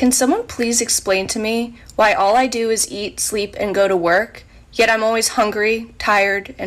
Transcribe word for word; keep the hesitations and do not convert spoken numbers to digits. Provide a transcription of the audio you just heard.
Can someone please explain to me why all I do is eat, sleep, and go to work, yet I'm always hungry, tired, and